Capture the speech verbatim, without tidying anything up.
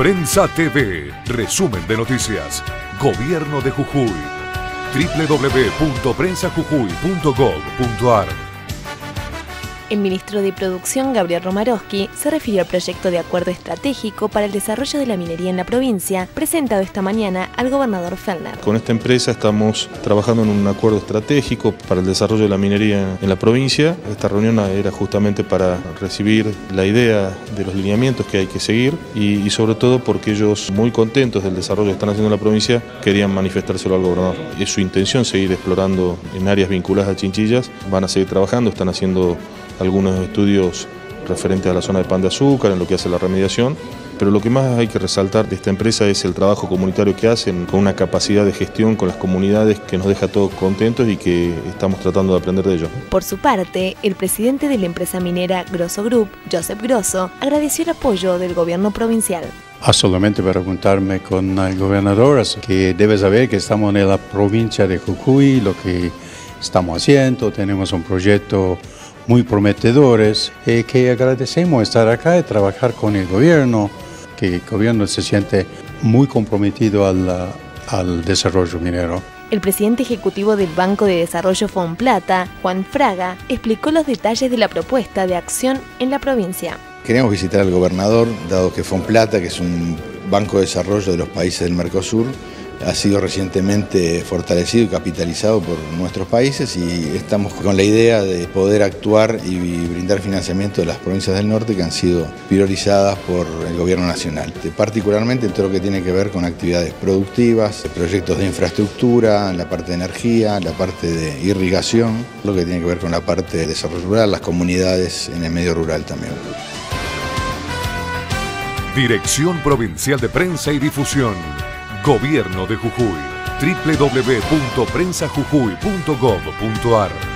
Prensa T V, resumen de noticias. Gobierno de Jujuy. doble u doble u doble u punto prensa jujuy punto gob punto ar. El ministro de Producción, Gabriel Romarovsky, se refirió al proyecto de acuerdo estratégico para el desarrollo de la minería en la provincia, presentado esta mañana al gobernador Fellner. Con esta empresa estamos trabajando en un acuerdo estratégico para el desarrollo de la minería en la provincia. Esta reunión era justamente para recibir la idea de los lineamientos que hay que seguir y, y sobre todo porque ellos, muy contentos del desarrollo que están haciendo en la provincia, querían manifestárselo al gobernador. Es su intención seguir explorando en áreas vinculadas a Chinchillas, van a seguir trabajando, están haciendo algunos estudios referentes a la zona de Pan de Azúcar, en lo que hace la remediación, pero lo que más hay que resaltar de esta empresa es el trabajo comunitario que hacen, con una capacidad de gestión con las comunidades que nos deja a todos contentos y que estamos tratando de aprender de ellos. Por su parte, el presidente de la empresa minera Grosso Group, Joseph Grosso, agradeció el apoyo del gobierno provincial. Ah, solamente para juntarme con el gobernador, que debe saber que estamos en la provincia de Jujuy, lo que estamos haciendo, tenemos un proyecto muy prometedores, eh, que agradecemos estar acá y trabajar con el gobierno, que el gobierno se siente muy comprometido al, al desarrollo minero. El presidente ejecutivo del Banco de Desarrollo Fonplata, Juan Fraga, explicó los detalles de la propuesta de acción en la provincia. Queremos visitar al gobernador, dado que Fonplata, que es un banco de desarrollo de los países del Mercosur, ha sido recientemente fortalecido y capitalizado por nuestros países y estamos con la idea de poder actuar y brindar financiamiento de las provincias del norte que han sido priorizadas por el gobierno nacional, particularmente en todo lo que tiene que ver con actividades productivas, proyectos de infraestructura, la parte de energía, la parte de irrigación, lo que tiene que ver con la parte de desarrollo rural, las comunidades en el medio rural también. Dirección Provincial de Prensa y Difusión. Gobierno de Jujuy. doble u doble u doble u punto prensa jujuy punto gob punto ar